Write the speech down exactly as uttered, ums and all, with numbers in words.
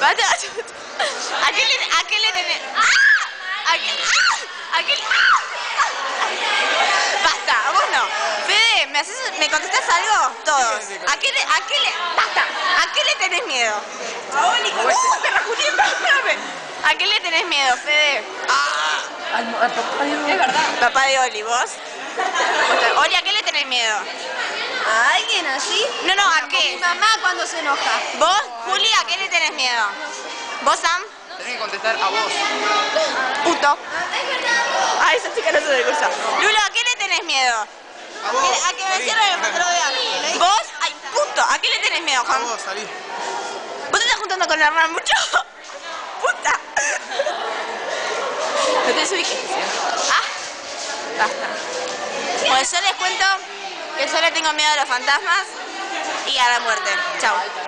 Basta. ¿A qué le, a qué le tenés? ¡Ah! ¿A qué? ¡Ah! ¿A qué? ¡Ah! Basta, vos no. Fede, ¿me, haces, ¿me contestás algo? Todos. ¿A qué le, a qué le, basta? ¿A qué le tenés miedo? A Oli, ¿cómo te rajuniendo? ¿A qué le tenés miedo, Fede? ¡Ah! Al, al papá de Oli. Es verdad. Papá de Oli, ¿vos? Oli, ¿a qué le tenés miedo? ¿A alguien así? No, no, ¿a qué? Mi mamá cuando se enoja. ¿Vos, Juli, a qué le tenés miedo? ¿Vos, Sam? Tenés que contestar a vos. Puto. Es verdad. Ah, esa chica no se me cursa. Lulo, ¿a qué le tenés miedo? A vos. ¿A que me cierren el pantalón? ¿Vos? Ay, puto. ¿A qué le tenés miedo, A Juan? vos, salí. ¿Vos te estás juntando con la hermana mucho? Puta. No te desubiques. Ah, basta. Pues yo les cuento que yo le tengo miedo a los fantasmas y a la muerte. Chao.